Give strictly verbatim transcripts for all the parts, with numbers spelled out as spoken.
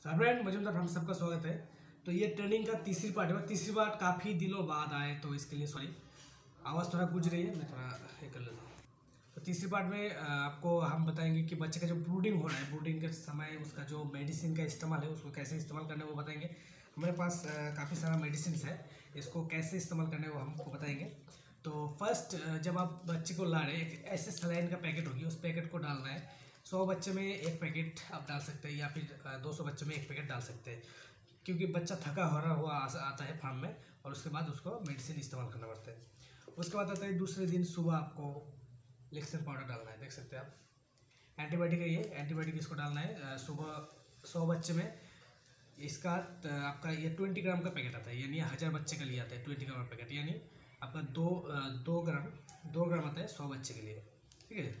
Friend Majumdar हम सबका स्वागत है। तो ये ट्रेनिंग का तीसरी पार्ट है। तीसरी पार्ट काफ़ी दिनों बाद आए तो इसके लिए सॉरी, आवाज़ थोड़ा गूंज रही है, मैं थोड़ा ये कर लेता हूँ। तो तीसरी पार्ट में आपको हम बताएंगे कि बच्चे का जो ब्रूडिंग हो रहा है, ब्रूडिंग के समय उसका जो मेडिसिन का इस्तेमाल है उसको कैसे इस्तेमाल करना है वो बताएंगे। हमारे पास काफ़ी सारा मेडिसिन है, इसको कैसे इस्तेमाल करना है वो हमको बताएंगे। तो फर्स्ट जब आप बच्चे को ला रहे हैं, ऐसे सलाइन का पैकेट होगी, उस पैकेट को डालना है। सौ बच्चे में एक पैकेट आप डाल सकते हैं या फिर दो सौ बच्चे में एक पैकेट डाल सकते हैं, क्योंकि बच्चा थका हो रहा हुआ आता है फार्म में और उसके बाद उसको मेडिसिन इस्तेमाल करना पड़ता है। उसके बाद आता है दूसरे दिन सुबह आपको लेक्सन पाउडर डालना है, देख सकते हैं आप। एंटीबायोटिक है ये, एंटीबायोटिक इसको डालना है सुबह सौ बच्चे में। इसका आपका ये ट्वेंटी ग्राम का पैकेट आता है, यानी हज़ार बच्चे का लिए आता है ट्वेंटी ग्राम का पैकेट, यानी आपका दो दो ग्राम दो ग्राम आता है सौ बच्चे के लिए, ठीक है।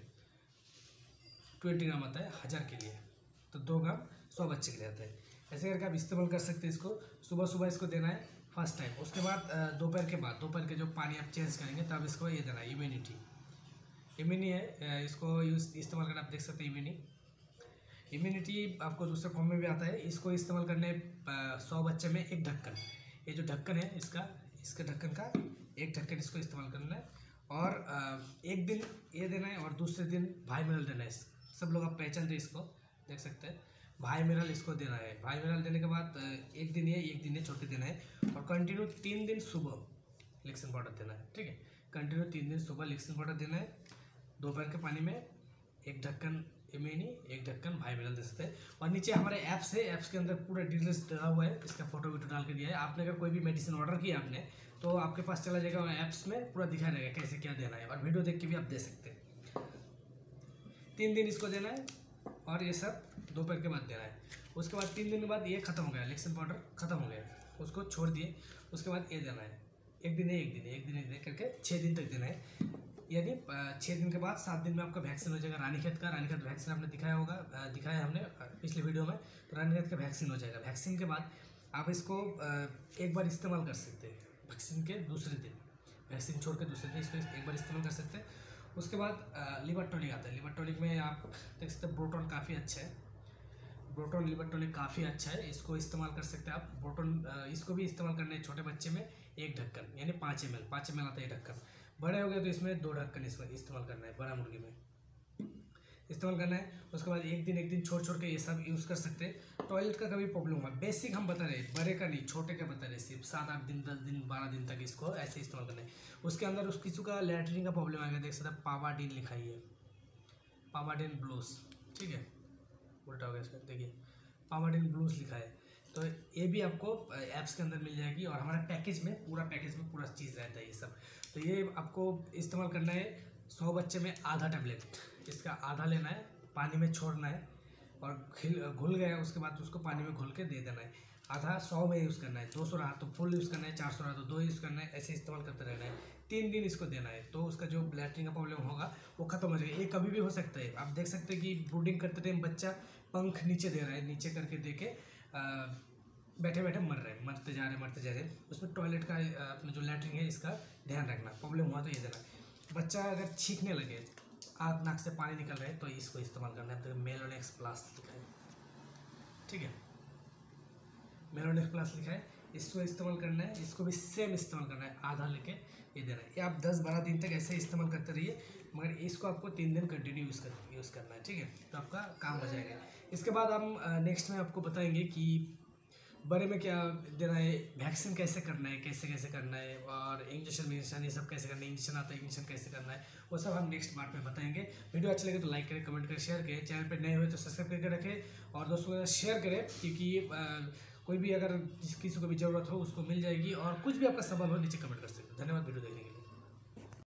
ट्वेंटी ग्राम आता है हज़ार के लिए, तो दो ग्राम सौ बच्चे के लिए आता है। ऐसे करके आप इस्तेमाल कर सकते हैं इसको। सुबह सुबह इसको देना है फर्स्ट टाइम। उसके बाद दोपहर के बाद दोपहर के जो पानी आप चेंज करेंगे तब इसको ये देना है इम्यूनिटी। इम्यूनी है, इसको यूज इस्तेमाल करना आप देख सकते हैं। इम्यूनी इम्यूनिटी आपको दूसरे फॉर्म में भी आता है। इसको इस्तेमाल करने सौ बच्चे में एक ढक्कन, ये जो ढक्कन है इसका इसके ढक्कन का एक ढक्कन इसको इस्तेमाल करना है। और एक दिन ये देना है और दूसरे दिन भाई मिनरल देना है। सब लोग आप पहचानते हैं इसको, देख सकते हैं भाई मिनरल इसको देना है। भाई मिनरल देने के बाद एक दिन ये एक दिन ये छोटे देना है और कंटिन्यू तीन दिन सुबह लेक्सन पाउडर देना है, ठीक है। कंटिन्यू तीन दिन सुबह लेक्सन पाउडर देना है। दोपहर के पानी में एक ढक्कन इम्यूनी एक ढक्कन भाई मिनरल दे सकते हैं। और नीचे हमारे ऐप्स है, ऐप्स के अंदर पूरा डिटेल्स डाला हुआ है, इसका फोटो वीटो डाल के दिया है। आपने अगर कोई भी मेडिसिन ऑर्डर किया आपने तो आपके पास चला जाएगा और ऐप्स में पूरा दिखा रहेगा कैसे क्या देना है, और वीडियो देख के भी आप दे सकते हैं। तीन दिन इसको देना है और ये सब दोपहर के बाद देना है। उसके बाद तीन दिन के बाद ये खत्म हो गया, लेक्सन पाउडर खत्म हो गया, उसको छोड़ दिए। उसके बाद ये देना है, एक दिन है एक दिन है एक दिन एक दिन करके छः दिन तक देना है। यानी छः दिन के बाद सात दिन में आपका वैक्सीन हो जाएगा। रानीखेत का रानीखेत वैक्सीन आपने दिखाया होगा, दिखाया हमने पिछले वीडियो में, तो रानीखेत का वैक्सीन हो जाएगा। वैक्सीन के बाद आप इसको एक बार इस्तेमाल कर सकते हैं, वैक्सीन के दूसरे दिन, वैक्सीन छोड़ के दूसरे दिन इसको एक बार इस्तेमाल कर सकते हैं। उसके बाद लिवर टॉनिक आता है। लिवर टॉनिक में आप देख सकते हैं ब्रोटॉन काफ़ी अच्छा है, ब्रोटॉन लिवर टॉनिक काफ़ी अच्छा है, इसको इस्तेमाल कर सकते हैं आप। ब्रोटॉन इसको भी इस्तेमाल करना है छोटे बच्चे में एक ढक्कन, यानी पाँच एम एल पाँच एम एल आता है ढक्कन। बड़े हो गए तो इसमें दो ढक्कन इसमें इस्तेमाल करना है, बड़ा मुर्गी में इस्तेमाल करना है। उसके बाद एक दिन एक दिन छोड़ छोड़ के ये सब यूज़ कर सकते हैं। टॉयलेट का कभी प्रॉब्लम हुआ, बेसिक हम बता रहे हैं, बड़े का नहीं छोटे का बता रहे, सिर्फ सात आठ दिन दस दिन बारह दिन तक इसको ऐसे इस्तेमाल करना है। उसके अंदर उस किसी का लैट्रिन का प्रॉब्लम आएगा, देख सकते हैं पावाडीन लिखा ही है, पावाडीन ब्लूस, ठीक है, उल्टा हो गया इसका, देखिए पावाडीन ब्लूस लिखा है। तो ये भी आपको ऐप्स के अंदर मिल जाएगी और हमारे पैकेज में पूरा पैकेज में पूरा चीज़ रहता है ये सब। तो ये आपको इस्तेमाल करना है सौ बच्चे में आधा टैबलेट, इसका आधा लेना है, पानी में छोड़ना है और खिल घुल गया उसके बाद उसको पानी में घुल के दे देना है। आधा सौ में यूज़ करना है, दो सौ रहा तो फुल यूज़ करना है, चार सौ रहा तो दो यूज़ करना है, ऐसे इस्तेमाल करते रहना है। तीन दिन इसको देना है, तो उसका जो लैट्रिन का प्रॉब्लम होगा वो खत्म हो जाएगा। ये कभी भी हो सकता है, आप देख सकते हैं कि ब्रूडिंग करते टाइम बच्चा पंख नीचे दे रहा है, नीचे करके दे के बैठे बैठे मर रहे हैं, मरते जा रहे मरते जा रहे हैं। उसमें टॉयलेट का अपना जो लैट्रिन है इसका ध्यान रखना, प्रॉब्लम हुआ तो ये देना। बच्चा अगर छींकने लगे, आँख नाक से पानी निकल रहा है, तो इसको इस्तेमाल करना है। तो मेलोनेक्स प्लस लिखा है, ठीक है, मेलोनेक्स प्लस लिखा है, इसको इस्तेमाल करना है। इसको भी सेम इस्तेमाल करना है, आधा लेके ये देना है। ये आप दस बारह दिन तक ऐसे इस्तेमाल करते रहिए, मगर इसको आपको तीन दिन कंटिन्यू यूज़ कर यूज़ करना है, ठीक है, तो आपका काम हो जाएगा। इसके बाद हम नेक्स्ट में आपको बताएंगे कि बड़े में क्या देना है, वैक्सीन कैसे करना है, कैसे कैसे करना है, और इंजेक्शन विजेक्शन ये सब कैसे करना है, इंजेक्शन आता है इंजेक्शन कैसे करना है, वो सब हम नेक्स्ट पार्ट में बताएंगे। वीडियो अच्छा लगे तो लाइक करें, कमेंट करें, शेयर करें। चैनल पर नए हुए तो सब्सक्राइब करके रखें और दोस्तों के साथ शेयर करें, क्योंकि कोई भी अगर किसी को भी ज़रूरत हो उसको मिल जाएगी। और कुछ भी आपका सवाल हो नीचे कमेंट कर सकते हैं। धन्यवाद वीडियो देखने के लिए।